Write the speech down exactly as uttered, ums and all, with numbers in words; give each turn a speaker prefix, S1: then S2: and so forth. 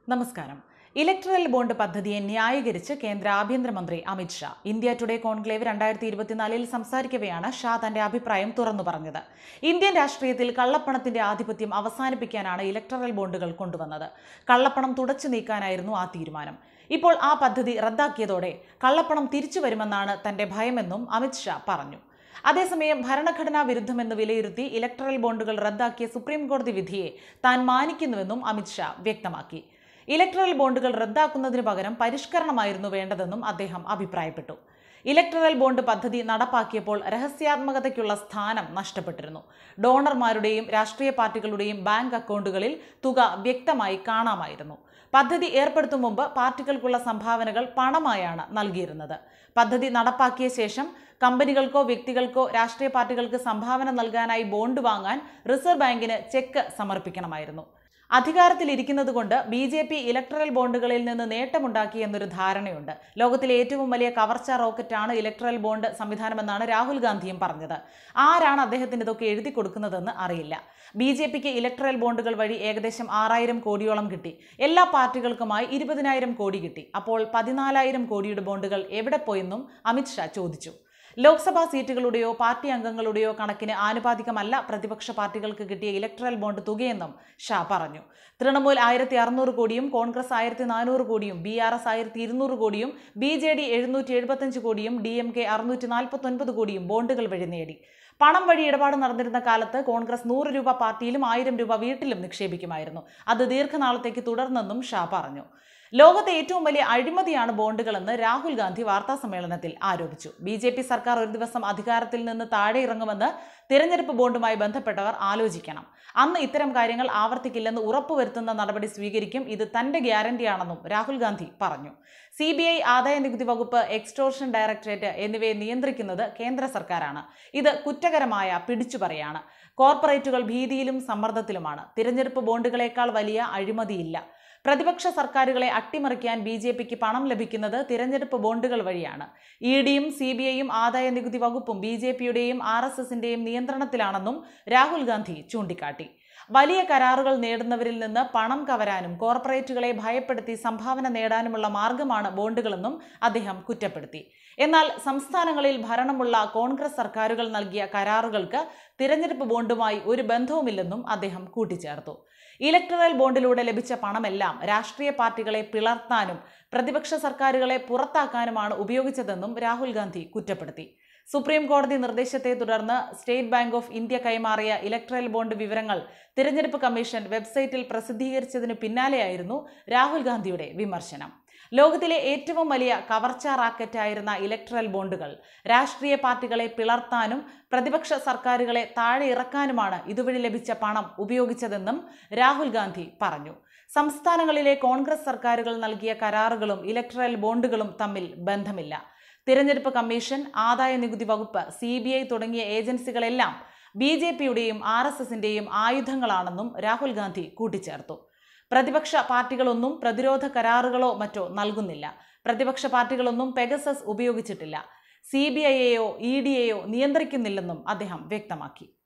S1: നമസ്കാരം. Electoral bond പദ്ധതിയെ ന്യായീകരിച്ച് കേന്ദ്ര ആഭ്യന്തരമന്ത്രി Amit Shah India Today conclave രണ്ടായിരത്തി ഇരുപത്തിനാലിൽ സംസാരിക്കവെയാണ് ഷാ തന്റെ അഭിപ്രായം തുറന്നു പറഞ്ഞത്. ഇന്ത്യൻ രാഷ്ട്രീയത്തിൽ കള്ളപ്പണത്തിന്റെ ആധിപത്യം അവസാനിപ്പിക്കാനാണ് ഇലക്ട്രൽ ബോണ്ടുകൾ കൊണ്ടുവന്നത്. കള്ളപ്പണം തുടച്ചു നീക്കാനായിരുന്നു ആ തീരുമാനം. ഇപ്പോൾ ആ പദ്ധതി റദ്ദാക്കിയതോടെ കള്ളപ്പണം തിരിച്ചു വരുമെന്നാണ് തന്റെ ഭയമെന്നും അമിത് ഷാ പറഞ്ഞു. അതേസമയം ഭരണഘടനാ വിരുദ്ധമെന്ന് വിലയിരുത്തി ഇലക്ട്രൽ ബോണ്ടുകൾ റദ്ദാക്കിയ സുപ്രീം കോടതി വിധിയെ താൻ മാനിക്കുന്നുവെന്നും അമിത് ഷാ വ്യക്തമാക്കി. ഇലക്ട്രൽ ബോണ്ടുകൾ റദ്ദാക്കുന്നതിന് പകരം പരിഷ്കരണമായിരുന്നു വേണ്ടതെന്നും അദ്ദേഹം അഭിപ്രായപ്പെട്ടു. ഇലക്ട്രൽ ബോണ്ട് പദ്ധതി നടപ്പാക്കിയപ്പോൾ രഹസ്യാത്മകതയ്ക്കുള്ള സ്ഥാനം നഷ്ടപ്പെട്ടിരുന്നു. ഡോണർമാരുടെയും രാഷ്ട്രീയ പാർട്ടികളുടെയും ബാങ്ക് അക്കൗണ്ടുകളിൽ തുക വ്യക്തമായി കാണാമായിരുന്നു. പദ്ധതി ഏർപ്പെടുത്തും മുമ്പ് പാർട്ടികൾക്കുള്ള സംഭാവനകൾ പണമായാണ് നൽകിയിരുന്നത്. പദ്ധതി നടപ്പാക്കിയ ശേഷം കമ്പനികൾക്കോ വ്യക്തികൾക്കോ രാഷ്ട്രീയ പാർട്ടികൾക്ക് സംഭാവന നൽകാനായി ബോണ്ട് വാങ്ങാൻ റിസർവ് ബാങ്കിന് ചെക്ക് സമർപ്പിക്കണമായിരുന്നു. അധികാരത്തിലിരിക്കുന്നത് കൊണ്ട് ബി ജെ പി ഇലക്ട്രൽ ബോണ്ടുകളിൽ നിന്ന് നേട്ടമുണ്ടാക്കി എന്നൊരു ധാരണയുണ്ട്. ലോകത്തിലെ ഏറ്റവും വലിയ കവർച്ച റോക്കറ്റാണ് ഇലക്ട്രൽ ബോണ്ട് സംവിധാനമെന്നാണ് രാഹുൽ ഗാന്ധിയും പറഞ്ഞത്. ആരാണ് അദ്ദേഹത്തിന് ഇതൊക്കെ എഴുതി കൊടുക്കുന്നതെന്ന് അറിയില്ല. ബി ജെ പിക്ക് ഇലക്ട്രൽ ബോണ്ടുകൾ വഴി ഏകദേശം ആറായിരം കോടിയോളം കിട്ടി. എല്ലാ പാർട്ടികൾക്കുമായി ഇരുപതിനായിരം കോടി കിട്ടി. അപ്പോൾ പതിനാലായിരം കോടിയുടെ ബോണ്ടുകൾ എവിടെ പോയെന്നും അമിത് ഷാ ചോദിച്ചു. ലോക്സഭാ സീറ്റുകളുടെയോ പാർട്ടി അംഗങ്ങളുടെയോ കണക്കിന് ആനുപാതികമല്ല പ്രതിപക്ഷ പാർട്ടികൾക്ക് കിട്ടിയ ഇലക്ട്രൽ ബോണ്ട് തുകയെന്നും ഷാ പറഞ്ഞു. തൃണമൂൽ ആയിരത്തി അറുന്നൂറ് കോടിയും കോൺഗ്രസ് ആയിരത്തി നാനൂറ് കോടിയും ബി ആർ എസ് ആയിരത്തി ഇരുന്നൂറ് കോടിയും ബി ജെ ഡി എഴുന്നൂറ്റി എഴുപത്തഞ്ച് കോടിയും ഡി എം കെ അറുന്നൂറ്റി നാൽപ്പത്തി ഒൻപത് കോടിയും ബോണ്ടുകൾ വഴി നേടി. പണം വഴി ഇടപാട് നടന്നിരുന്ന കാലത്ത് കോൺഗ്രസ് നൂറ് രൂപ പാർട്ടിയിലും ആയിരം രൂപ വീട്ടിലും നിക്ഷേപിക്കുമായിരുന്നു. അത് ദീർഘനാളത്തേക്ക് തുടർന്നെന്നും ഷാ പറഞ്ഞു. ലോകത്തെ ഏറ്റവും വലിയ അഴിമതിയാണ് ബോണ്ടുകളെന്ന് രാഹുൽ ഗാന്ധി വാർത്താ സമ്മേളനത്തിൽ ആരോപിച്ചു. ബി ജെ പി സർക്കാർ ഒരു ദിവസം അധികാരത്തിൽ നിന്ന് താഴെ ഇറങ്ങുമെന്ന് തിരഞ്ഞെടുപ്പ് ബോണ്ടുമായി ബന്ധപ്പെട്ടവർ ആലോചിക്കണം. അന്ന് ഇത്തരം കാര്യങ്ങൾ ആവർത്തിക്കില്ലെന്ന് ഉറപ്പുവരുത്തുന്ന നടപടി സ്വീകരിക്കും. ഇത് തന്റെ ഗ്യാരണ്ടിയാണെന്നും രാഹുൽ ഗാന്ധി പറഞ്ഞു. സി ബി ഐ, ആദായ നികുതി വകുപ്പ്, എക്സ്റ്റോർഷൻ ഡയറക്ടറേറ്റ് എന്നിവയെ നിയന്ത്രിക്കുന്നത് കേന്ദ്ര സർക്കാരാണ്. ഇത് കുറ്റകരമായ പിടിച്ചുപറിയാണ്. കോർപ്പറേറ്റുകൾ ഭീതിയിലും സമ്മർദ്ദത്തിലുമാണ്. തിരഞ്ഞെടുപ്പ് ബോണ്ടുകളേക്കാൾ വലിയ അഴിമതിയില്ല. പ്രതിപക്ഷ സർക്കാരുകളെ അട്ടിമറിക്കാൻ ബി ജെ പിക്ക് പണം ലഭിക്കുന്നത് തിരഞ്ഞെടുപ്പ് ബോണ്ടുകൾ വഴിയാണ്. ഇ ഡിയും സി ബി ഐയും ആദായ നികുതി വകുപ്പും ബി ജെ പിയുടെയും ആർ എസ് എസിന്റെയും നിയന്ത്രണത്തിലാണെന്നും രാഹുൽ ഗാന്ധി ചൂണ്ടിക്കാട്ടി. വലിയ കരാറുകൾ നേടുന്നവരിൽ നിന്ന് പണം കവരാനും കോർപ്പറേറ്റുകളെ ഭയപ്പെടുത്തി സംഭാവന നേടാനുമുള്ള മാർഗമാണ് ബോണ്ടുകളെന്നും അദ്ദേഹം കുറ്റപ്പെടുത്തി. എന്നാൽ സംസ്ഥാനങ്ങളിൽ ഭരണമുള്ള കോൺഗ്രസ് സർക്കാരുകൾ നൽകിയ കരാറുകൾക്ക് തിരഞ്ഞെടുപ്പ് ബോണ്ടുമായി ഒരു ബന്ധവുമില്ലെന്നും അദ്ദേഹം കൂട്ടിച്ചേർത്തു. ഇലക്ട്രൽ ബോണ്ടിലൂടെ ലഭിച്ച പണമെല്ലാം രാഷ്ട്രീയ പാർട്ടികളെ പിളർത്താനും പ്രതിപക്ഷ സർക്കാരുകളെ പുറത്താക്കാനുമാണ് ഉപയോഗിച്ചതെന്നും രാഹുൽ ഗാന്ധി കുറ്റപ്പെടുത്തി. സുപ്രീം കോടതി നിർദ്ദേശത്തെ തുടർന്ന് സ്റ്റേറ്റ് ബാങ്ക് ഓഫ് ഇന്ത്യ കൈമാറിയ ഇലക്ട്രൽ ബോണ്ട് വിവരങ്ങൾ തിരഞ്ഞെടുപ്പ് കമ്മീഷൻ വെബ്സൈറ്റിൽ പ്രസിദ്ധീകരിച്ചതിനു പിന്നാലെയായിരുന്നു രാഹുൽ ഗാന്ധിയുടെ വിമർശനം. ലോകത്തിലെ ഏറ്റവും വലിയ കവർച്ച റാക്കറ്റായിരുന്ന ഇലക്ട്രൽ ബോണ്ടുകൾ രാഷ്ട്രീയ പാർട്ടികളെ പിളർത്താനും പ്രതിപക്ഷ സർക്കാരുകളെ താഴെ ഇറക്കാനുമാണ് ഇതുവഴി ലഭിച്ച പണം ഉപയോഗിച്ചതെന്നും രാഹുൽ ഗാന്ധി പറഞ്ഞു. സംസ്ഥാനങ്ങളിലെ കോൺഗ്രസ് സർക്കാരുകൾ നൽകിയ കരാറുകളും ഇലക്ട്രൽ ബോണ്ടുകളും തമ്മിൽ ബന്ധമില്ല. തിരഞ്ഞെടുപ്പ് കമ്മീഷൻ, ആദായ നികുതി വകുപ്പ്, സി ബി ഐ തുടങ്ങിയ ഏജൻസികളെല്ലാം ബി ജെ പിയുടെയും ആർ എസ് എസിന്റെയും ആയുധങ്ങളാണെന്നും രാഹുൽ ഗാന്ധി കൂട്ടിച്ചേർത്തു. പ്രതിപക്ഷ പാർട്ടികളൊന്നും പ്രതിരോധ കരാറുകളോ മറ്റോ നൽകുന്നില്ല. പ്രതിപക്ഷ പാർട്ടികളൊന്നും പെഗസസ് ഉപയോഗിച്ചിട്ടില്ല. സി ബി ഐയെയോ ഇ ഡിയെയോ നിയന്ത്രിക്കുന്നില്ലെന്നും അദ്ദേഹം വ്യക്തമാക്കി.